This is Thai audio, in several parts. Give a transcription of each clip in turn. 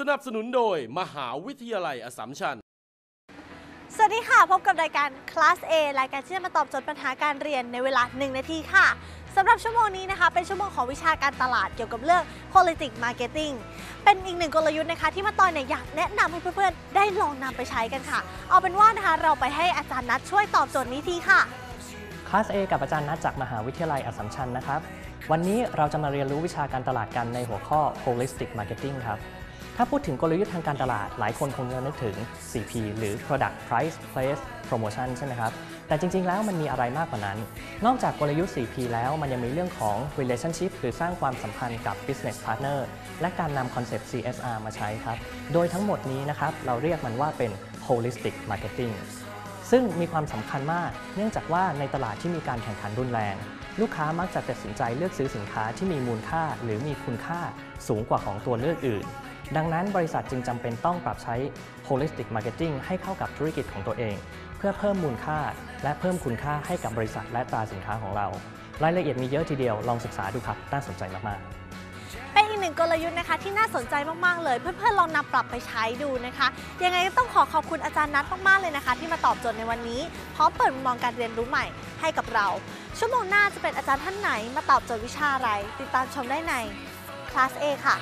สนับสนุนโดยมหาวิทยาลัยอัสสัมชัญสวัสดีค่ะพบกับรายการ Class A รายการที่จะมาตอบโจทย์ปัญหาการเรียนในเวลา1 นาทีค่ะสำหรับชั่วโมงนี้นะคะเป็นชั่วโมงของวิชาการตลาดเกี่ยวกับเรื่อง Politics Marketing เป็นอีกหนึ่งกลยุทธ์นะคะที่มาตอยเนี่ยอยากแนะนำให้เพื่อนๆได้ลองนำไปใช้กันค่ะเอาเป็นว่านะคะเราไปให้อาจารย์นัทช่วยตอบโจทย์นี้ทีค่ะ Class A กับอาจารย์นัทจากมหาวิทยาลัยอัสสัมชัญนะครับวันนี้เราจะมาเรียนรู้วิชาการตลาดกันในหัวข้อ Holistic Marketing ครับถ้าพูดถึงกลยุทธ์ทางการตลาดหลายคนคงจะนึกถึง 4P หรือ Product Price Place Promotion ใช่ไหมครับแต่จริงๆแล้วมันมีอะไรมากกว่านั้นนอกจากกลยุทธ์ 4P แล้วมันยังมีเรื่องของ Relationship หรือสร้างความสัมพันธ์กับ Business Partner และการนำคอนเซปต์ CSR มาใช้ครับโดยทั้งหมดนี้นะครับเราเรียกมันว่าเป็น Holistic Marketing ซึ่งมีความสำคัญมากเนื่องจากว่าในตลาดที่มีการแข่งขันรุนแรงลูกค้ามักจะตัดสินใจเลือกซื้อสินค้าที่มีมูลค่าหรือมีคุณค่าสูงกว่าของตัวเลือกอื่นดังนั้นบริษัทจึงจำเป็นต้องปรับใช้ Holistic Marketing ให้เข้ากับธุรกิจของตัวเองเพื่อเพิ่มมูลค่าและเพิ่มคุณค่าให้กับบริษัทและตราสินค้าของเรารายละเอียดมีเยอะทีเดียวลองศึกษาดูครับน่าสนใจมากๆเป็นอีกหนึ่งกลยุทธ์นะคะที่น่าสนใจมากๆเลยเพื่อนๆลองนำปรับไปใช้ดูนะคะยังไงก็ต้องขอบคุณอาจารย์นัทมากๆเลยนะคะที่มาตอบโจทย์ในวันนี้พร้อมเปิดมุมมองการเรียนรู้ใหม่ให้กับเราชั่วโมงหน้าจะเป็นอาจารย์ท่านไหนมาตอบโจทย์วิชาอะไรติดตามชมได้ใน Class A ค่ะ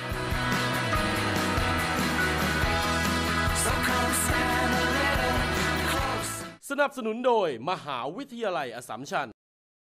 สนับสนุนโดยมหาวิทยาลัยอัสสัมชัญ